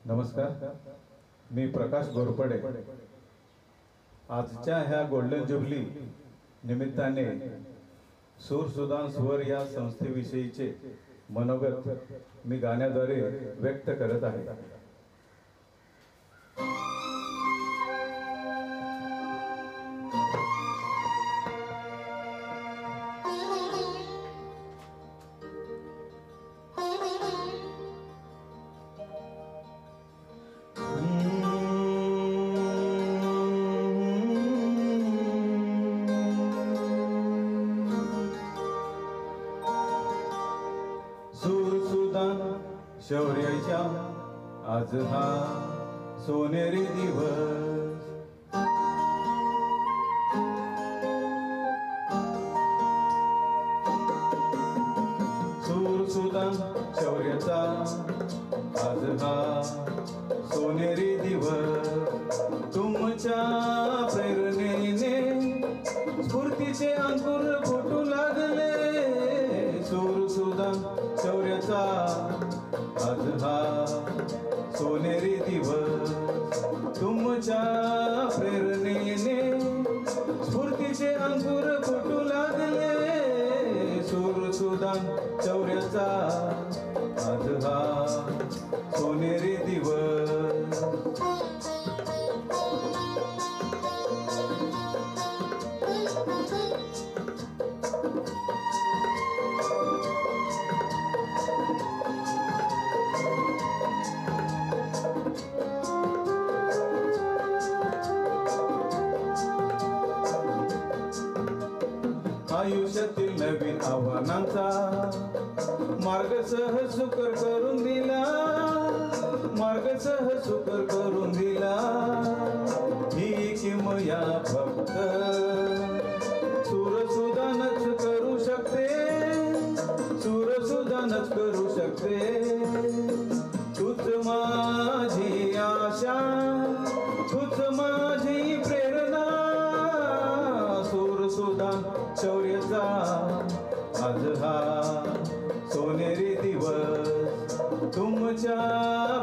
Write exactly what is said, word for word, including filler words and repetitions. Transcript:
नमस्कार, मी प्रकाश गोरपडे. आजच्या ह्या गोल्डन जुबली निमित्ताने सूरसुदान स्वर या संस्थेविषयीचे मनोगत मी गाण्याद्वारे व्यक्त करत आहे. सूरसुदान शौर्याच्या आज हा सोनेरी दिवस. सूरसुदान शौर्याचा आज हा सोनेरी दिवस. तुमच्या प्रेरणेने स्फूर्तीचे अंकुर फुटू लागले. सूरसुदान शौर्याचा आज हा सोनेरी दिवस. तुमच्या प्रेरणेने स्फूर्तीचे अंकुर फुटू लागले. सूरसुदान शौर्याचा आज हा सोनेरी दिवस. आयुष्यातील नवीन आव्हानांचा मार्ग सहज सुकर करून दिला. मार्ग सहज सुकर करून दिला. ही किमया फक्त सूरसुदानच करू शकते. सूरसुदानच करू शकते. तूच माझी आशा, तूच माझी प्रेरणा. सूरसुदान शौर्याचा आज हा सोनेरी दिवस. तुमच्या